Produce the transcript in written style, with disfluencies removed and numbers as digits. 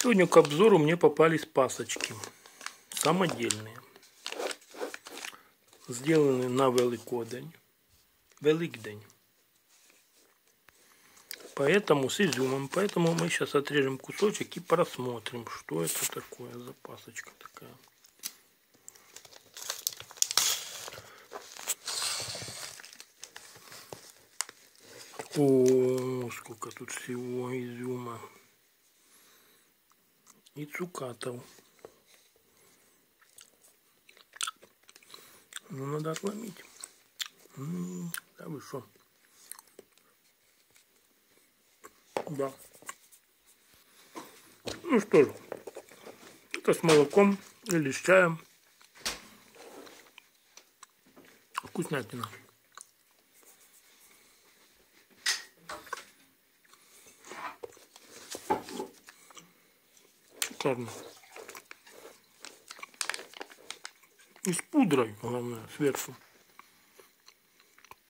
Сегодня к обзору мне попались пасочки самодельные, сделаны на Великдень. Поэтому с изюмом. Поэтому мы сейчас отрежем кусочек и просмотрим, что это такое за пасочка такая. О, сколько тут всего изюма и цукатов. Ну, надо отломить. Да вы что? Да. Ну что ж, это с молоком или с чаем. Вкуснятина. Шикарно. И с пудрой, главное, сверху.